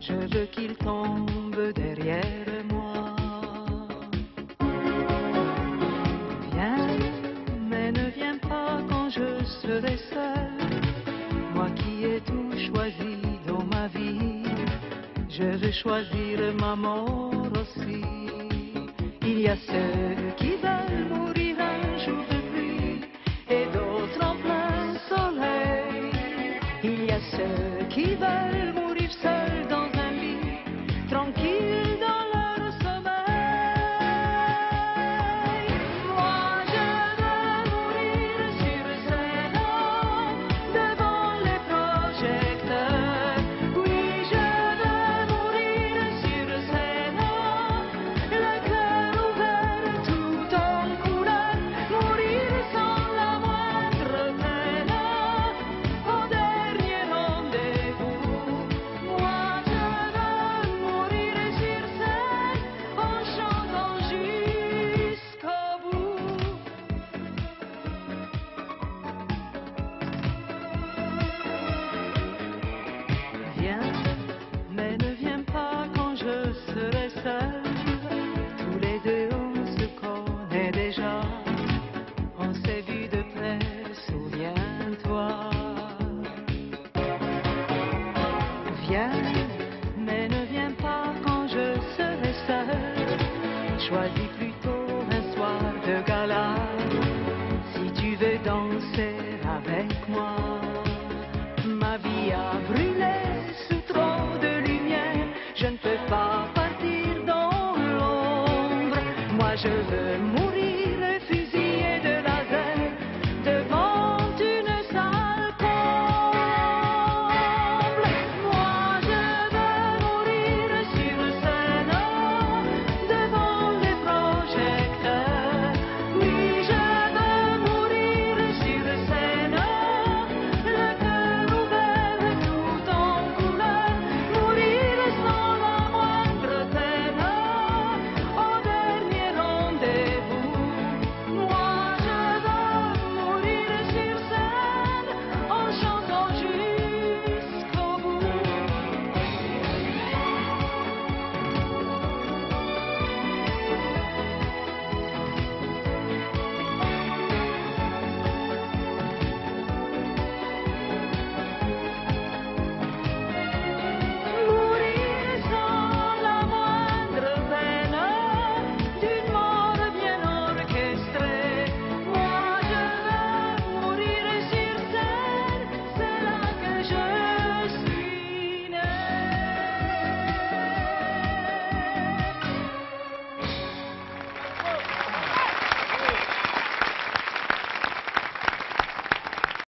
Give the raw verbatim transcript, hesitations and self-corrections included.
Je veux qu'il tombe derrière moi. Viens, mais ne viens pas quand je serai seule. Moi qui ai tout choisi dans ma vie, je veux choisir ma mort aussi. Il y a ceux qui veulent mourir un jour de pluie et d'autres en plein soleil. Il y a ceux qui veulent mourir seuls dans un lit, tranquilles dans leur sommeil. Moi je veux mourir sur scène, devant les projecteurs. Oui, je veux mourir sur scène, le cœur ouvert tout en couleur, mourir sans la moindre peine, au dernier rendez-vous. Moi je veux mourir sur scène, en chantant jusqu'au bout. Viens, mais ne viens pas quand je serai seule. Tous les deux on se connaît déjà, on s'est vu de près, souviens-toi. Viens, mais ne viens pas quand je serai seule. Choisis plutôt un soir de gala, si tu veux danser avec moi. Ma vie a brûlé sous trop de lumière, je ne peux pas partir dans l'ombre. Moi je veux mourir